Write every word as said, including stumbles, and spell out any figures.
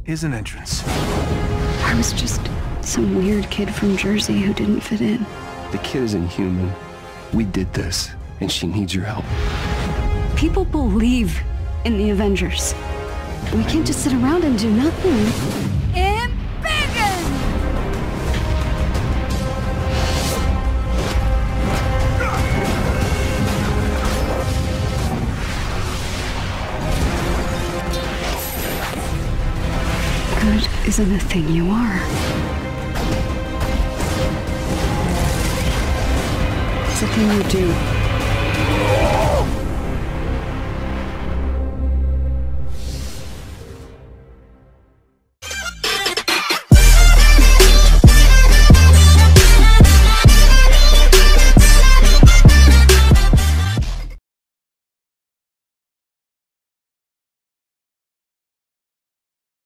is an entrance. I was just some weird kid from Jersey who didn't fit in. The kid isn't human. We did this, and she needs your help. People believe in the Avengers. We can't just sit around and do nothing. Good isn't a thing you are. It's a thing you do.